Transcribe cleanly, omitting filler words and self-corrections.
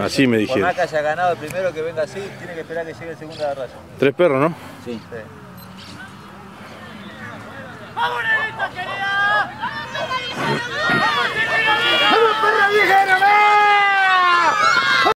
Así me dijeron. Por más que haya ganado el primero, que venga así, tiene que esperar que llegue el segundo a la raya. 3 perros, ¿no? Sí. ¡Favorito, querida!